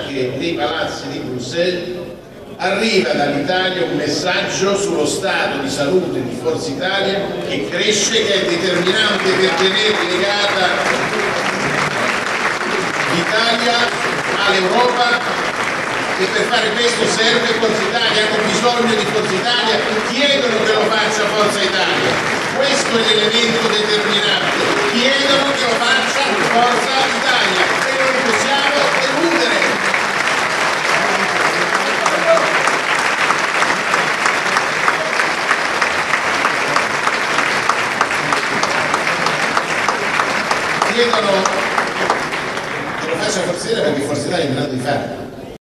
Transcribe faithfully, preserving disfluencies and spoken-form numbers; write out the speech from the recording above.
anche nei palazzi di Bruxelles, arriva dall'Italia un messaggio sullo stato di salute di Forza Italia che cresce, che è determinante per tenere legata l'Italia all'Europa, e per fare questo serve Forza Italia, hanno bisogno di Forza Italia, chiedono che lo faccia Forza Italia. Questo è l'elemento determinante, chiedono che lo faccia Forza Italia e non li possiamo eludere. Chiedono che lo faccia Forza Italia perché Forza Italia è in grado di farlo.